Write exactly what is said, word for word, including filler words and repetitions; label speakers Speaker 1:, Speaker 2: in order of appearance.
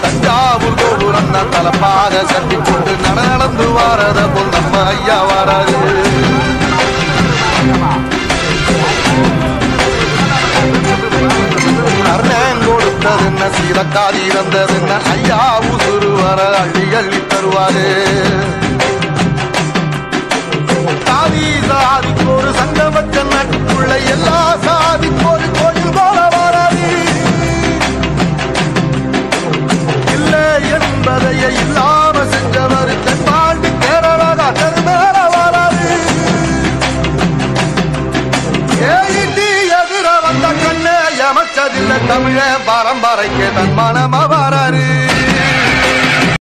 Speaker 1: தஞ்சாவூர் கோபுரம் தான் தலப்பாக கட்டி கொண்டு நட நடந்து வாரத போல் நம்ம ஐயா வாராரு. கர்ணன் கொடுத்தது என்ன சீலக்காதி இறந்தது என்ன ஐயா உசுறு வர அள்ளி அள்ளி தருவாரு.